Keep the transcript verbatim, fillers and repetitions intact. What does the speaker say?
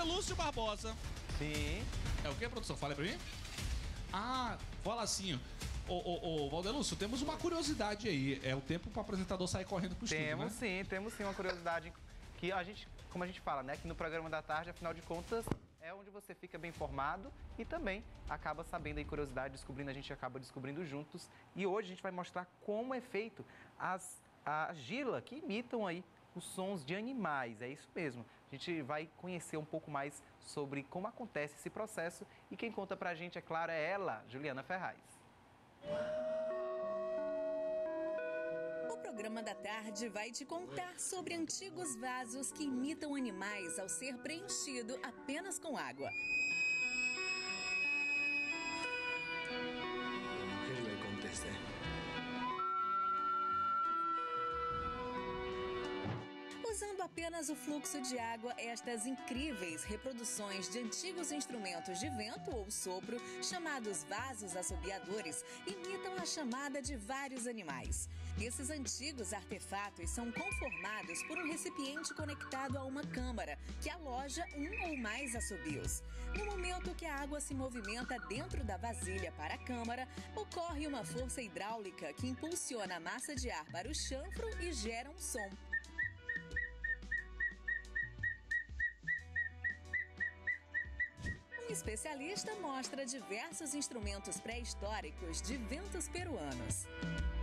Valdelúcio Barbosa. Sim. É o que, produção? Fala aí pra mim. Ah, fala assim. Ô, ô, ô, Valdelúcio, temos uma curiosidade aí. É o tempo pro apresentador sair correndo pro estúdio, Temos né? sim, temos sim uma curiosidade que a gente, como a gente fala, né? Que no programa da tarde, afinal de contas, é onde você fica bem informado e também acaba sabendo aí curiosidade, descobrindo, a gente acaba descobrindo juntos. E hoje a gente vai mostrar como é feito as, a gila que imitam aí os sons de animais, é isso mesmo. A gente vai conhecer um pouco mais sobre como acontece esse processo e quem conta pra gente, é claro, é ela, Juliana Ferraz. O programa da tarde vai te contar sobre antigos vasos que imitam animais ao ser preenchido apenas com água. O que vai acontecer? Usando apenas o fluxo de água, estas incríveis reproduções de antigos instrumentos de vento ou sopro, chamados vasos assobiadores, imitam a chamada de vários animais. Esses antigos artefatos são conformados por um recipiente conectado a uma câmara, que aloja um ou mais assobios. No momento que a água se movimenta dentro da vasilha para a câmara, ocorre uma força hidráulica que impulsiona a massa de ar para o chanfro e gera um som. Um especialista mostra diversos instrumentos pré-históricos de ventos peruanos.